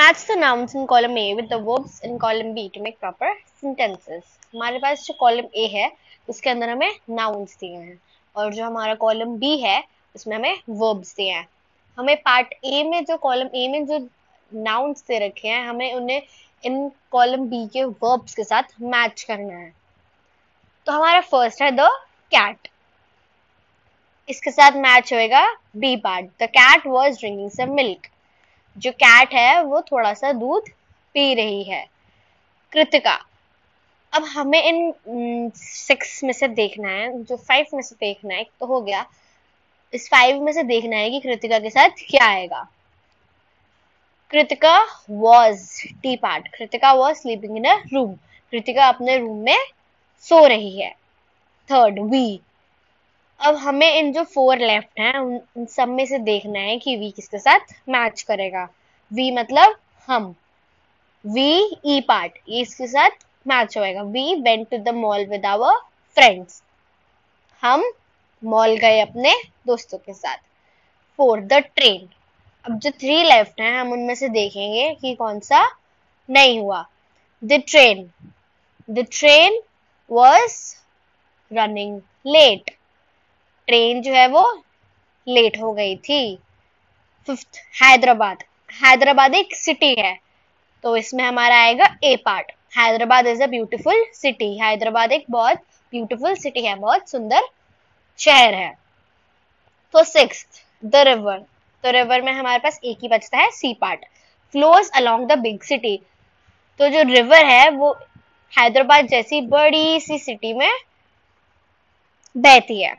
Match the nouns in column A with the verbs in column B to make proper sentences. हमारे पास जो column A है उसके अंदर हमें nouns दिए हैं और जो हमारा कॉलम B है उसमें हमें verbs दिए हैं. हमें पार्ट A में जो कॉलम A में जो nouns दे रखे हैं हमें उन्हें इन कॉलम B के verbs के साथ मैच करना है. तो हमारा फर्स्ट है द कैट. इसके साथ मैच होएगा B part. The cat was drinking some milk. जो कैट है वो थोड़ा सा दूध पी रही है. कृतिका. अब हमें इन 6 में से देखना है, जो 5 में से देखना है. एक तो हो गया. इस 5 में से देखना है कि कृतिका के साथ क्या आएगा. Kritika was T part. Kritika was sleeping in a room. Kritika अपने रूम में सो रही है. Third we. अब हमें इन जो 4 लेफ्ट हैं उन सब में से देखना है कि वी किसके साथ मैच करेगा. वी मतलब हम. वी ई पार्ट ये इसके साथ मैच होएगा. We went to the mall with our friends. हम मॉल गए अपने दोस्तों के साथ. 4 द ट्रेन. अब जो 3 लेफ्ट हैं हम उनमें से देखेंगे कि कौन सा नहीं हुआ. The train. The train was running late. Train जो है वो लेट हो गई थी. 5th हैदराबाद. हैदराबाद एक सिटी है तो इसमें हमारा आएगा A part. Hyderabad is a beautiful city. Hyderabad एक बहुत ब्यूटीफुल सिटी है, बहुत सुंदर शहर है. तो 6th द रिवर. तो रिवर में हमारे पास एक ही बचता है C part. Flows along the big city. तो जो रिवर है वो हैदराबाद जैसी बड़ी सी सिटी में बहती है.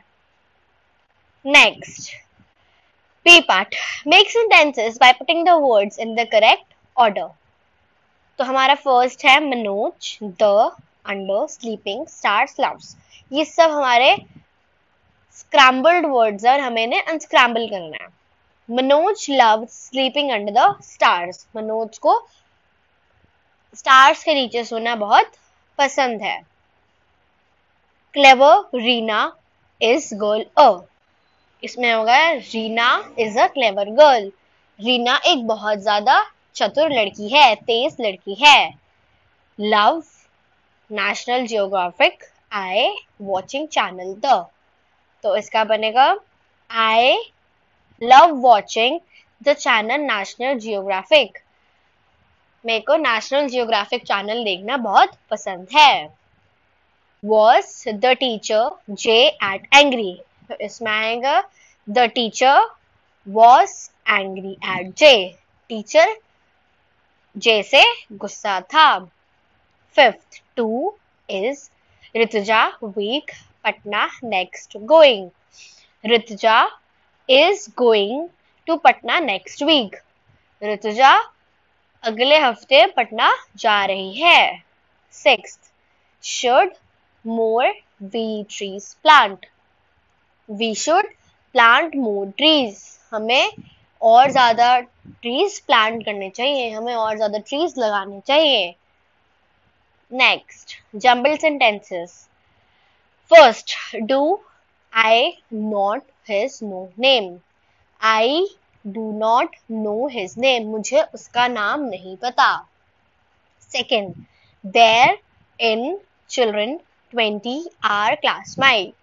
Next, P part. Make sentences by putting the words in the correct order. तो हमारा फर्स्ट है Manoj, the, under, sleeping, stars, loves. ये सब हमारे स्क्रैम्बल्ड वर्ड्स है और हमें इन्हें अनस्क्रैम्बल करना है. Manoj loves sleeping under the stars. Manoj को स्टार्स के नीचे सोना बहुत पसंद है. Clever Reena is girl a. इसमें होगा Reena is a clever girl. Reena एक बहुत ज्यादा चतुर लड़की है, तेज लड़की है. Love National Geographic I watching channel the. तो इसका बनेगा I love watching the channel National Geographic. मेरे को नेशनल जियोग्राफिक चैनल देखना बहुत पसंद है. Was the teacher J at angry. तो इसमें आएगा the teacher was angry at J. Teacher J से गुस्सा था. 5th 2 is Rituja week Patna next going. Rituja is going to Patna next week. Rituja अगले हफ्ते पटना जा रही है. 6th should more we trees plant. We should plant more trees. हमें और ज्यादा trees plant करने चाहिए. हमें और ज्यादा trees लगाने चाहिए. Next, jumbled sentences. First, do I not his no name. I do not know his name. मुझे उसका नाम नहीं पता. Second, there in children 20 are classmate.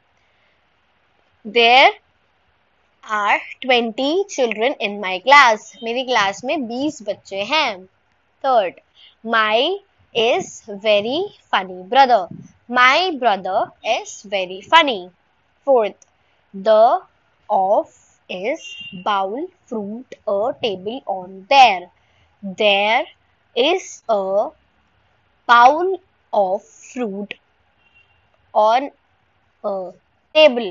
There are 20 children in my class. मेरी क्लास में 20 बच्चे हैं. Third, my is very funny brother. My brother is very funny. Fourth, the of is bowl, fruit, a table on there. There is a bowl of fruit on a table.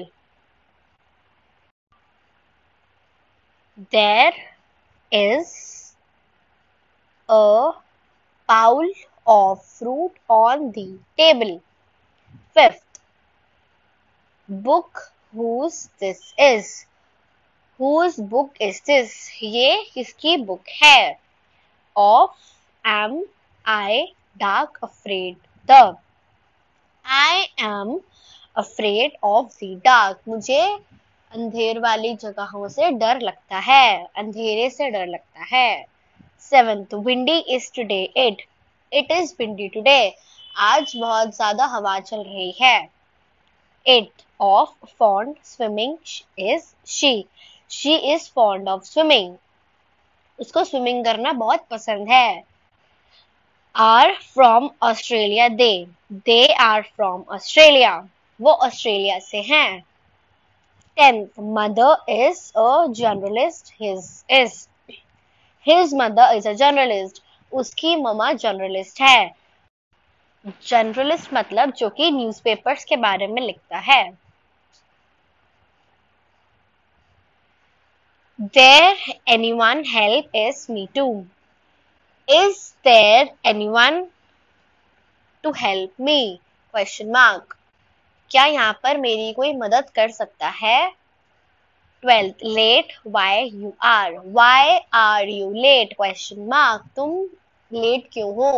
There is a bowl of fruit on the table. 5th, book whose this is. Whose book is this? ये किसकी book है? Of am I dark afraid the. I am afraid of the dark. मुझे अंधेर वाली जगहों से डर लगता है. अंधेरे से डर लगता है. 7th, windy is today. It is windy today. आज बहुत ज्यादा हवा चल रही है. 8th, of fond swimming is she. She is fond of swimming. उसको स्विमिंग करना बहुत पसंद है. Are from Australia they. They are from Australia. वो ऑस्ट्रेलिया से हैं. 10th, mother is a journalist. His mother is a journalist. उसकी मम्मा journalist है. जर्नलिस्ट मतलब जो कि न्यूज़पेपर्स के बारे में लिखता है. There anyone help is me too. Is there anyone to help me? Question mark. क्या यहाँ पर मेरी कोई मदद कर सकता है? 12th, late why you are. Why are you late? Question mark. तुम लेट क्यों हो?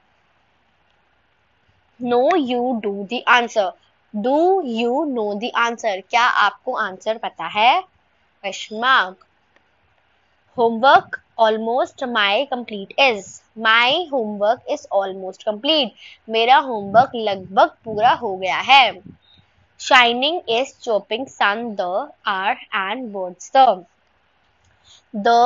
No, you do the answer. Do you know the answer? क्या आपको आंसर पता है? Question mark. Homework almost my complete is. My homework is almost complete. मेरा homework लगभग पूरा हो गया है. Shining is chopping sun, the are and birds the. The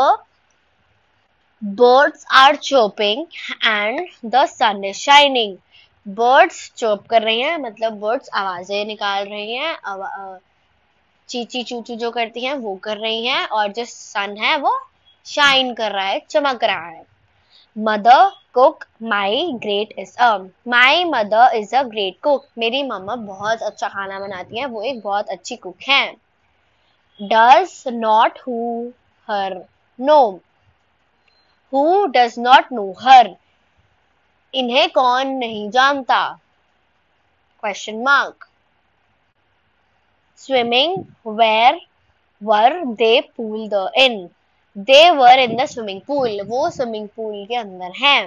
birds are chopping and the sun is shining. Birds chirp कर रही हैं मतलब birds आवाजें निकाल रही हैं, चीची चूचू जो करती हैं वो कर रही हैं, और जो sun है वो शाइन कर रहा है, चमक रहा है. Mother cook my great is a. My mother is a great cook. मेरी मम्मा बहुत अच्छा खाना बनाती हैं, वो एक बहुत अच्छी कुक हैं. Does not who her know. Who does not know her. इन्हें कौन नहीं जानता? Question mark. Swimming where were they pool the in. They were in the swimming pool. वो स्विमिंग पूल के अंदर हैं.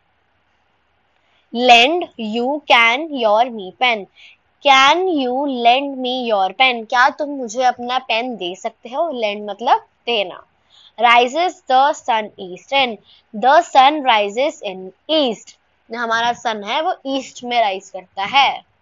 Lend you can your me pen. Can you lend me your pen? क्या तुम मुझे अपना पेन दे सकते हो? Lend मतलब देना. Rises the sun east in. The sun rises in east. हमारा sun है वो ईस्ट में राइज करता है.